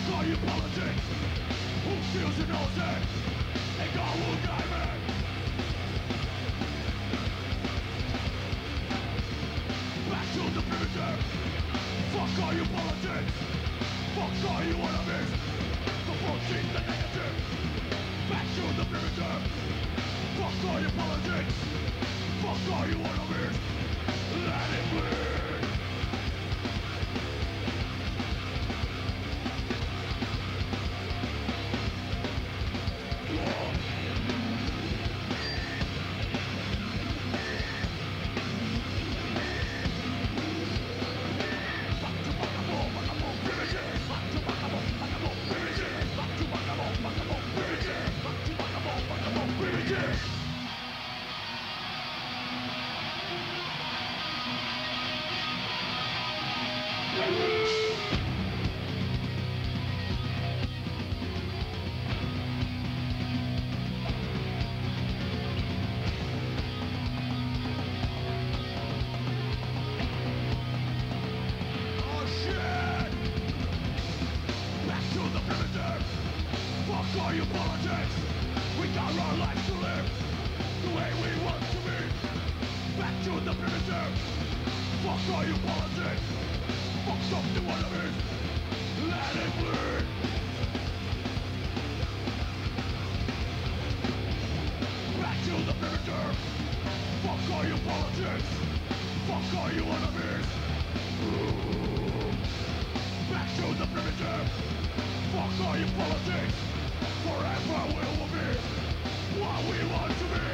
all you politics. Who steals and knows it? And God will guide me. Back to the primitive. Fuck all you politics. Fuck all you enemies. The proceed the negative. Back to the primitive. Fuck all you politics. Fuck all you enemies. Let it bleed. Fuck all you politics. We got our lives to live the way we want to be. Back to the primitive. Fuck all you politics. Fuck something enemies. Let it bleed. Back to the primitive. Fuck all you politics. Fuck all you enemies. Back to the primitive. Fuck all you politics. Forever we will be what we want to be.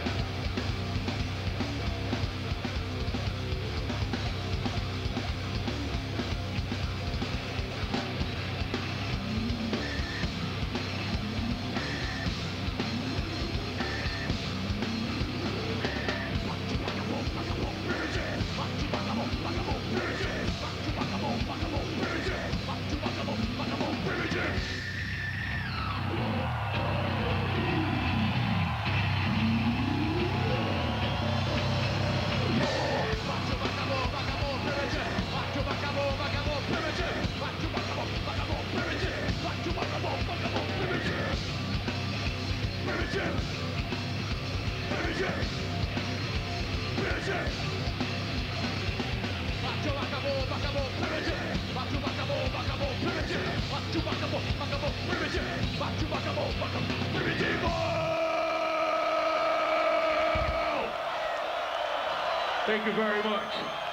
Thank you very much.